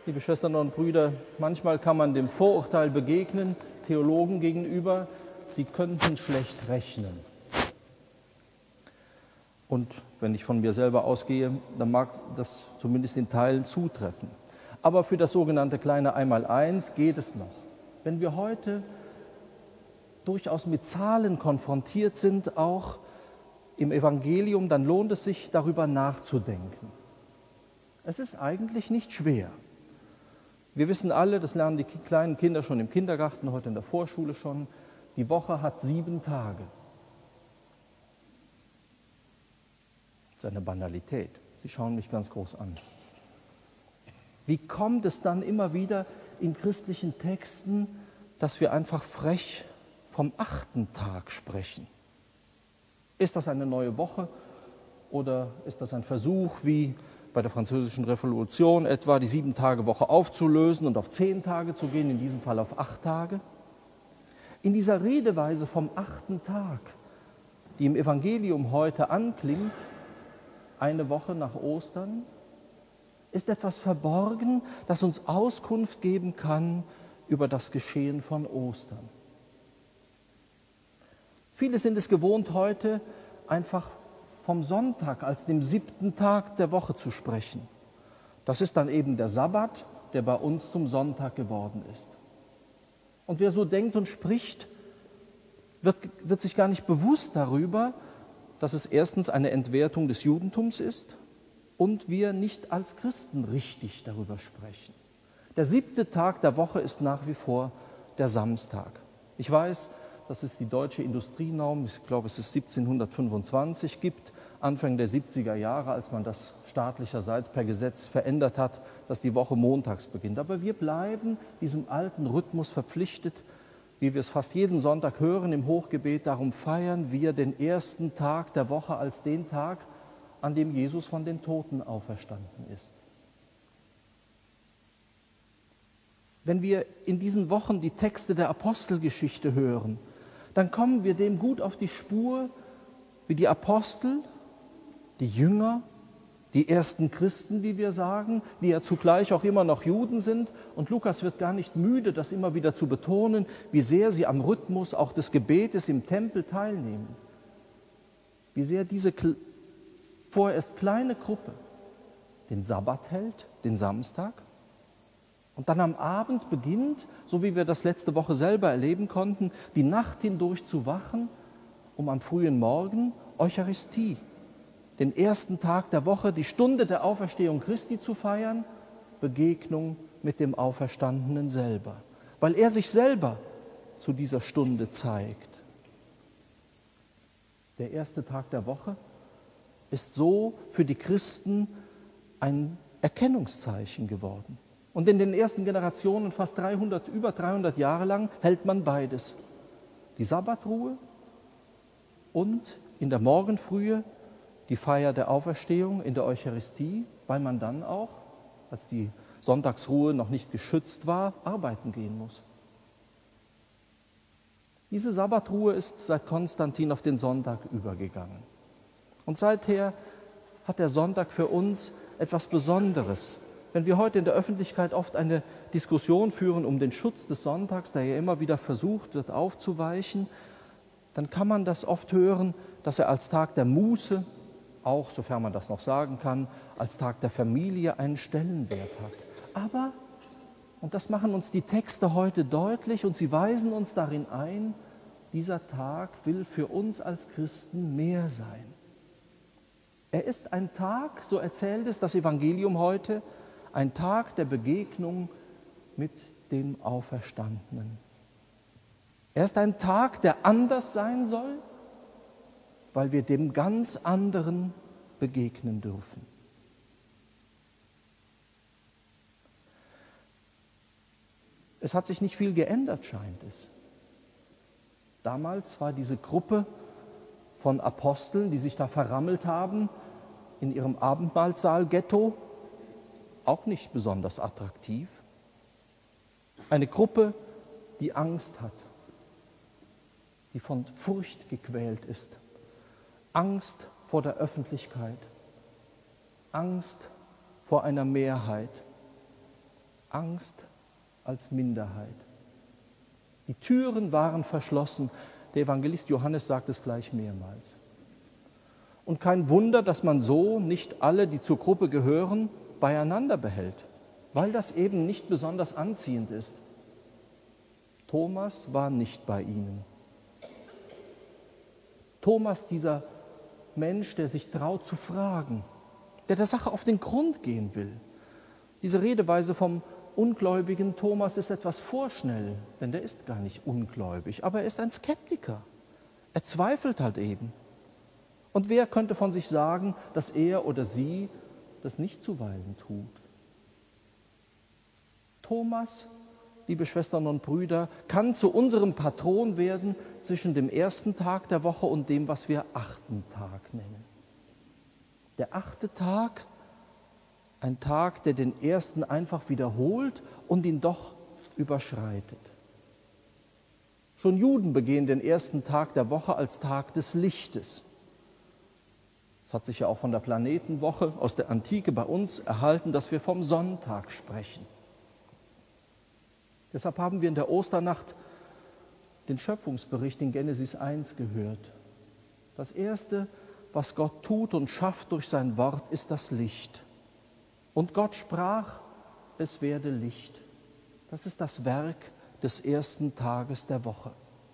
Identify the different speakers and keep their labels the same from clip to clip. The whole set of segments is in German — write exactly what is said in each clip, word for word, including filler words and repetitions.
Speaker 1: Liebe Schwestern und Brüder, manchmal kann man dem Vorurteil begegnen, Theologen gegenüber, sie könnten schlecht rechnen. Und wenn ich von mir selber ausgehe, dann mag das zumindest in Teilen zutreffen. Aber für das sogenannte kleine Einmaleins geht es noch. Wenn wir heute durchaus mit Zahlen konfrontiert sind, auch im Evangelium, dann lohnt es sich, darüber nachzudenken. Es ist eigentlich nicht schwer. Wir wissen alle, das lernen die kleinen Kinder schon im Kindergarten, heute in der Vorschule schon, die Woche hat sieben Tage. Das ist eine Banalität. Sie schauen mich ganz groß an. Wie kommt es dann immer wieder in christlichen Texten, dass wir einfach frech vom achten Tag sprechen? Ist das eine neue Woche oder ist das ein Versuch, wie bei der Französischen Revolution etwa, die Sieben-Tage-Woche aufzulösen und auf zehn Tage zu gehen, in diesem Fall auf acht Tage? In dieser Redeweise vom achten Tag, die im Evangelium heute anklingt, eine Woche nach Ostern, ist etwas verborgen, das uns Auskunft geben kann über das Geschehen von Ostern. Viele sind es gewohnt, heute einfach vom Sonntag als dem siebten Tag der Woche zu sprechen. Das ist dann eben der Sabbat, der bei uns zum Sonntag geworden ist. Und wer so denkt und spricht, wird, wird sich gar nicht bewusst darüber, dass es erstens eine Entwertung des Judentums ist und wir nicht als Christen richtig darüber sprechen. Der siebte Tag der Woche ist nach wie vor der Samstag. Ich weiß, dass es die deutsche Industrienorm, ich glaube es ist siebzehnhundertfünfundzwanzig, gibt, Anfang der siebziger Jahre, als man das staatlicherseits per Gesetz verändert hat, dass die Woche montags beginnt. Aber wir bleiben diesem alten Rhythmus verpflichtet, wie wir es fast jeden Sonntag hören im Hochgebet. Darum feiern wir den ersten Tag der Woche als den Tag, an dem Jesus von den Toten auferstanden ist. Wenn wir in diesen Wochen die Texte der Apostelgeschichte hören, dann kommen wir dem gut auf die Spur, wie die Apostel, die Jünger, die ersten Christen, wie wir sagen, die ja zugleich auch immer noch Juden sind. Und Lukas wird gar nicht müde, das immer wieder zu betonen, wie sehr sie am Rhythmus auch des Gebetes im Tempel teilnehmen. Wie sehr diese vorerst kleine Gruppe den Sabbat hält, den Samstag, und dann am Abend beginnt, so wie wir das letzte Woche selber erleben konnten, die Nacht hindurch zu wachen, um am frühen Morgen Eucharistie, den ersten Tag der Woche, die Stunde der Auferstehung Christi zu feiern, Begegnung mit dem Auferstandenen selber, weil er sich selber zu dieser Stunde zeigt. Der erste Tag der Woche ist so für die Christen ein Erkennungszeichen geworden. Und in den ersten Generationen, fast dreihundert, über dreihundert Jahre lang, hält man beides. Die Sabbatruhe und in der Morgenfrühe die Feier der Auferstehung in der Eucharistie, weil man dann auch, als die Sonntagsruhe noch nicht geschützt war, arbeiten gehen muss. Diese Sabbatruhe ist seit Konstantin auf den Sonntag übergegangen. Und seither hat der Sonntag für uns etwas Besonderes. Wenn wir heute in der Öffentlichkeit oft eine Diskussion führen um den Schutz des Sonntags, der ja immer wieder versucht wird aufzuweichen, dann kann man das oft hören, dass er als Tag der Muße, auch sofern man das noch sagen kann, als Tag der Familie einen Stellenwert hat. Aber, und das machen uns die Texte heute deutlich und sie weisen uns darin ein, dieser Tag will für uns als Christen mehr sein. Er ist ein Tag, so erzählt es das Evangelium heute, ein Tag der Begegnung mit dem Auferstandenen. Er ist ein Tag, der anders sein soll, weil wir dem ganz anderen begegnen dürfen. Es hat sich nicht viel geändert, scheint es. Damals war diese Gruppe von Aposteln, die sich da verrammelt haben, in ihrem Abendmahlsaal-Ghetto, auch nicht besonders attraktiv. Eine Gruppe, die Angst hat, die von Furcht gequält ist. Angst vor der Öffentlichkeit, Angst vor einer Mehrheit, Angst als Minderheit. Die Türen waren verschlossen. Der Evangelist Johannes sagt es gleich mehrmals. Und kein Wunder, dass man so nicht alle, die zur Gruppe gehören, beieinander behält, weil das eben nicht besonders anziehend ist. Thomas war nicht bei ihnen. Thomas, dieser Mensch, der sich traut zu fragen, der der Sache auf den Grund gehen will. Diese Redeweise vom ungläubigen Thomas ist etwas vorschnell, denn der ist gar nicht ungläubig, aber er ist ein Skeptiker. Er zweifelt halt eben. Und wer könnte von sich sagen, dass er oder sie das nicht zuweilen tut? Thomas, liebe Schwestern und Brüder, kann zu unserem Patron werden zwischen dem ersten Tag der Woche und dem, was wir achten Tag nennen. Der achte Tag, ein Tag, der den ersten einfach wiederholt und ihn doch überschreitet. Schon Juden begehen den ersten Tag der Woche als Tag des Lichtes. Es hat sich ja auch von der Planetenwoche aus der Antike bei uns erhalten, dass wir vom Sonntag sprechen. Deshalb haben wir in der Osternacht den Schöpfungsbericht in Genesis eins gehört. Das Erste, was Gott tut und schafft durch sein Wort, ist das Licht. Und Gott sprach, es werde Licht. Das ist das Werk des ersten Tages der Woche.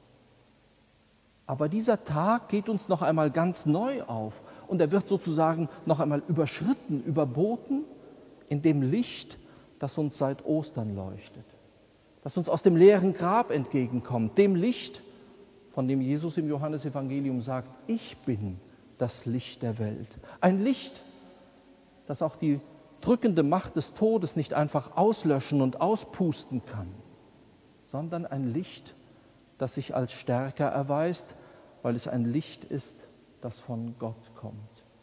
Speaker 1: Aber dieser Tag geht uns noch einmal ganz neu auf und er wird sozusagen noch einmal überschritten, überboten in dem Licht, das uns seit Ostern leuchtet, das uns aus dem leeren Grab entgegenkommt, dem Licht, von dem Jesus im Johannesevangelium sagt, ich bin das Licht der Welt. Ein Licht, das auch die drückende Macht des Todes nicht einfach auslöschen und auspusten kann, sondern ein Licht, das sich als stärker erweist, weil es ein Licht ist, das von Gott kommt.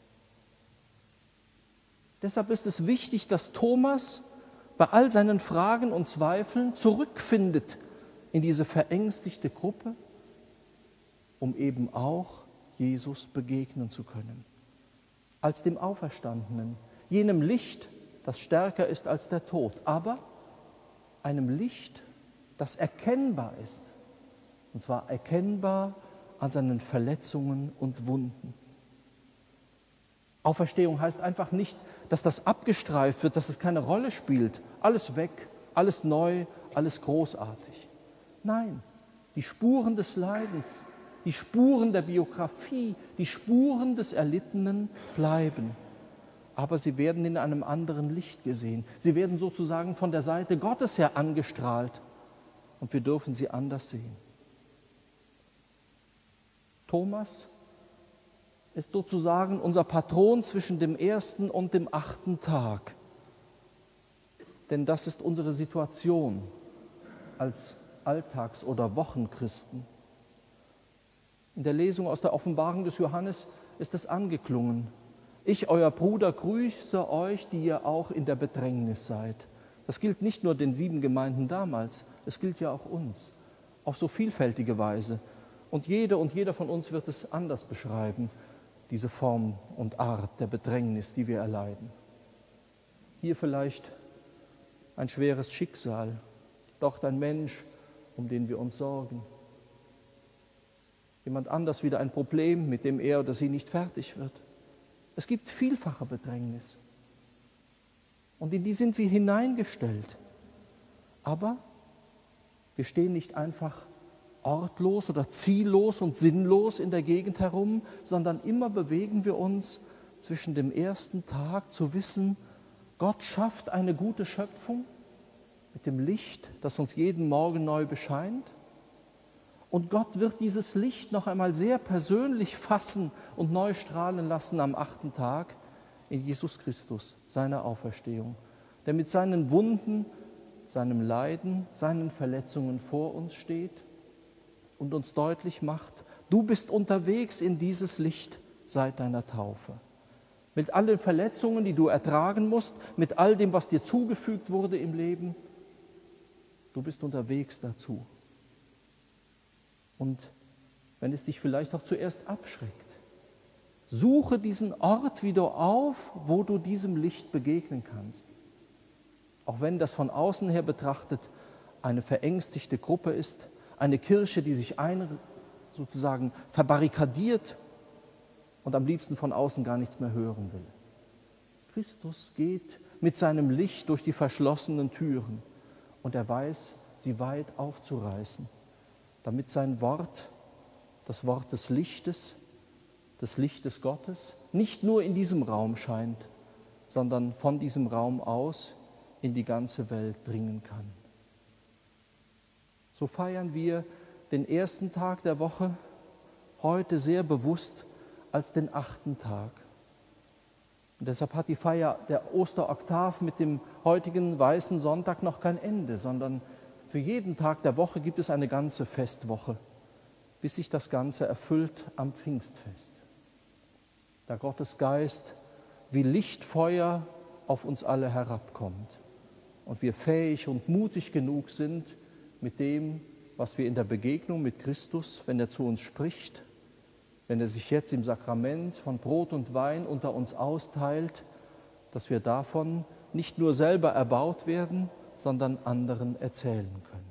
Speaker 1: Deshalb ist es wichtig, dass Thomas bei all seinen Fragen und Zweifeln zurückfindet in diese verängstigte Gruppe, um eben auch Jesus begegnen zu können. Als dem Auferstandenen, jenem Licht, das stärker ist als der Tod, aber einem Licht, das erkennbar ist, und zwar erkennbar an seinen Verletzungen und Wunden. Auferstehung heißt einfach nicht, dass das abgestreift wird, dass es keine Rolle spielt, alles weg, alles neu, alles großartig. Nein, die Spuren des Leidens, die Spuren der Biografie, die Spuren des Erlittenen bleiben. Aber sie werden in einem anderen Licht gesehen. Sie werden sozusagen von der Seite Gottes her angestrahlt und wir dürfen sie anders sehen. Thomas ist sozusagen unser Patron zwischen dem ersten und dem achten Tag. Denn das ist unsere Situation als Alltags- oder Wochenchristen. In der Lesung aus der Offenbarung des Johannes ist es angeklungen. Ich, euer Bruder, grüße euch, die ihr auch in der Bedrängnis seid. Das gilt nicht nur den sieben Gemeinden damals, es gilt ja auch uns, auf so vielfältige Weise. Und jede und jeder von uns wird es anders beschreiben, diese Form und Art der Bedrängnis, die wir erleiden. Hier vielleicht ein schweres Schicksal, dort ein Mensch, um den wir uns sorgen. Jemand anders wieder ein Problem, mit dem er oder sie nicht fertig wird. Es gibt vielfache Bedrängnis. Und in die sind wir hineingestellt. Aber wir stehen nicht einfach ortlos oder ziellos und sinnlos in der Gegend herum, sondern immer bewegen wir uns zwischen dem ersten Tag zu wissen, Gott schafft eine gute Schöpfung mit dem Licht, das uns jeden Morgen neu bescheint. Und Gott wird dieses Licht noch einmal sehr persönlich fassen und neu strahlen lassen am achten Tag in Jesus Christus, seiner Auferstehung, der mit seinen Wunden, seinem Leiden, seinen Verletzungen vor uns steht und uns deutlich macht, du bist unterwegs in dieses Licht seit deiner Taufe. Mit all den Verletzungen, die du ertragen musst, mit all dem, was dir zugefügt wurde im Leben, du bist unterwegs dazu. Und wenn es dich vielleicht auch zuerst abschreckt, suche diesen Ort wieder auf, wo du diesem Licht begegnen kannst. Auch wenn das von außen her betrachtet eine verängstigte Gruppe ist, eine Kirche, die sich ein, sozusagen verbarrikadiert und am liebsten von außen gar nichts mehr hören will. Christus geht mit seinem Licht durch die verschlossenen Türen und er weiß, sie weit aufzureißen, damit sein Wort, das Wort des Lichtes, des Lichtes Gottes, nicht nur in diesem Raum scheint, sondern von diesem Raum aus in die ganze Welt dringen kann. So feiern wir den ersten Tag der Woche heute sehr bewusst als den achten Tag. Und deshalb hat die Feier der Osteroktav mit dem heutigen Weißen Sonntag noch kein Ende, sondern für jeden Tag der Woche gibt es eine ganze Festwoche, bis sich das Ganze erfüllt am Pfingstfest. Da Gottes Geist wie Lichtfeuer auf uns alle herabkommt und wir fähig und mutig genug sind, mit dem, was wir in der Begegnung mit Christus, wenn er zu uns spricht, wenn er sich jetzt im Sakrament von Brot und Wein unter uns austeilt, dass wir davon nicht nur selber erbaut werden, sondern anderen erzählen können.